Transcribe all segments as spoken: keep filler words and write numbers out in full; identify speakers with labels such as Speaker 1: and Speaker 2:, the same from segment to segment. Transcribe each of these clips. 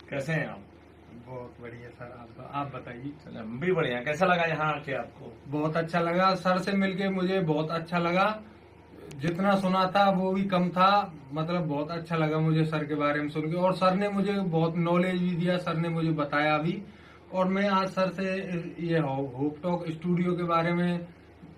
Speaker 1: कैसे हैं आप?
Speaker 2: बहुत बढ़िया सर। आप आप बताइए।
Speaker 1: चलो हम भी बढ़िया। कैसा लगा यहाँ आके आपको?
Speaker 2: बहुत अच्छा लगा सर से मिलके, मुझे बहुत अच्छा लगा। जितना सुना था वो भी कम था। मतलब बहुत अच्छा लगा मुझे सर के बारे में सुन के, और सर ने मुझे बहुत नॉलेज भी दिया, सर ने मुझे बताया भी। और मैं आज सर से ये होप टॉक स्टूडियो के बारे में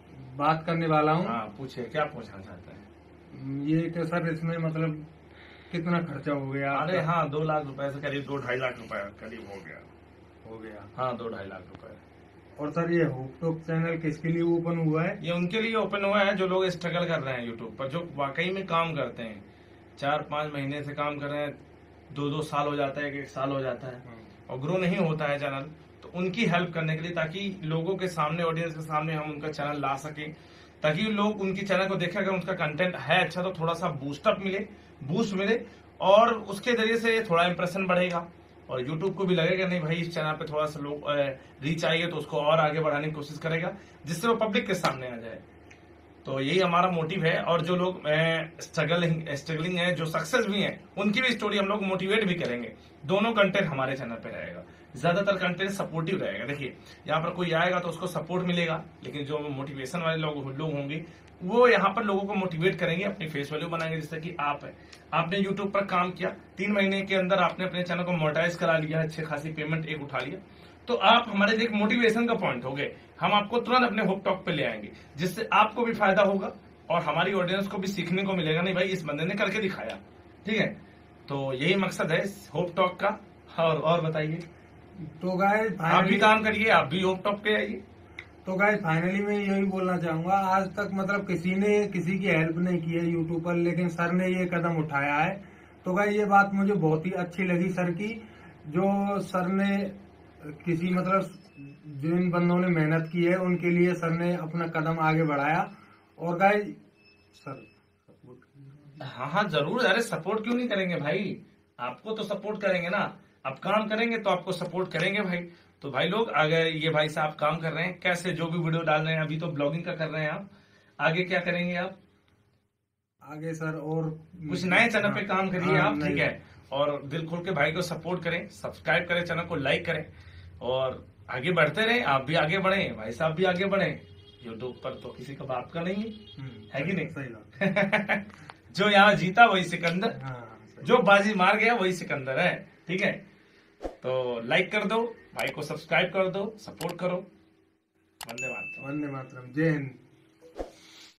Speaker 2: बात करने वाला हूँ।
Speaker 1: हाँ पूछिए, क्या पूछना चाहते हैं?
Speaker 2: ये कि सर इसमें मतलब कितना खर्चा हो गया
Speaker 1: अरे
Speaker 2: आपका?
Speaker 1: हाँ, दो लाख रुपए से करीब दो ढाई लाख रुपए करीब हो गया।
Speaker 2: हो गया।
Speaker 1: हाँ, दो ढाई लाख रुपए।
Speaker 2: और सर ये होप टॉक चैनल किसके लिए ओपन हुआ है?
Speaker 1: ये उनके लिए ओपन हुआ है जो लोग स्ट्रगल कर रहे हैं यूट्यूब पर, जो वाकई में काम करते हैं, चार पांच महीने से काम कर रहे हैं, दो दो साल हो जाता है, एक एक साल हो जाता है और ग्रो नहीं होता है चैनल। तो उनकी हेल्प करने के लिए, ताकि लोगों के सामने, ऑडियंस के सामने हम उनका चैनल ला सके, ताकि लोग उनकी चैनल को देखें। अगर उनका कंटेंट है अच्छा तो थोड़ा सा बूस्टअप मिले, बूस्ट मिले, और उसके जरिए से थोड़ा इंप्रेशन बढ़ेगा और यूट्यूब को भी लगेगा नहीं भाई इस चैनल पे थोड़ा सा लोग रीच आएगा तो उसको और आगे बढ़ाने की कोशिश करेगा, जिससे वो पब्लिक के सामने आ जाए। तो यही हमारा मोटिव है। और जो लोग स्ट्रगलिंग स्ट्रगलिंग है, जो सक्सेस भी हैं, उनकी भी स्टोरी हम लोग मोटिवेट भी करेंगे। दोनों कंटेंट हमारे चैनल पे रहेगा। ज्यादातर कंटेंट सपोर्टिव रहेगा। देखिए, यहाँ पर कोई आएगा तो उसको सपोर्ट मिलेगा, लेकिन जो मोटिवेशन वाले लोग लोग होंगे वो यहाँ पर लोगों को मोटिवेट करेंगे, अपनी फेस वैल्यू बनाएंगे। जैसे कि आप है, आपने यूट्यूब पर काम किया, तीन महीने के अंदर आपने अपने चैनल को मोनेटाइज करा लिया, अच्छी खासी पेमेंट एक उठा लिया, तो आप हमारे लिए एक मोटिवेशन का पॉइंट हो गए। हम आपको तुरंत अपने होप टॉक पे ले आएंगे, जिससे आपको भी फायदा होगा और हमारी ऑडियंस को भी सीखने को मिलेगा, नहीं भाई इस बंदे ने करके दिखाया। ठीक है, तो यही मकसद है होप टॉक का। और और बताइए।
Speaker 2: तो गाइस
Speaker 1: आप भी काम करिए, आप भी होप टॉक पे आइए।
Speaker 2: तो गाइस फाइनली मैं यही बोलना चाहूंगा, आज तक मतलब किसी ने किसी की हेल्प नहीं की है यूट्यूब पर, लेकिन सर ने ये कदम उठाया है। तो गाइस ये बात मुझे बहुत ही अच्छी लगी सर की, जो सर ने किसी मतलब जिन बंदों ने मेहनत की है उनके लिए सर ने अपना कदम आगे बढ़ाया। और गाइस सर
Speaker 1: हाँ हाँ जरूर, अरे सपोर्ट क्यों नहीं करेंगे भाई, आपको तो सपोर्ट करेंगे ना। आप काम करेंगे तो आपको सपोर्ट करेंगे भाई। तो भाई लोग, अगर ये भाई साहब काम कर रहे हैं कैसे, जो भी वीडियो डाल रहे हैं, अभी तो ब्लॉगिंग का कर रहे हैं आप, आगे क्या करेंगे आप?
Speaker 2: आगे सर और
Speaker 1: कुछ नए चैनल पे काम करिए
Speaker 2: हाँ,
Speaker 1: आप। ठीक है, और दिल खोल के भाई को सपोर्ट करें, सब्सक्राइब करें, चैनल को लाइक करें और आगे बढ़ते रहें। आप भी आगे बढ़े, भाई साहब भी आगे बढ़े। यूट्यूब पर तो किसी का बाप का नहीं है, है कि नहीं?
Speaker 2: सही बात।
Speaker 1: जो यहाँ जीता वही सिकंदर,
Speaker 2: हाँ,
Speaker 1: जो बाजी मार गया वही सिकंदर है। ठीक है, तो लाइक कर दो, भाई को सब्सक्राइब कर दो, सपोर्ट करो। वंदे मातरम।
Speaker 2: वंदे मातरम। जय हिंद।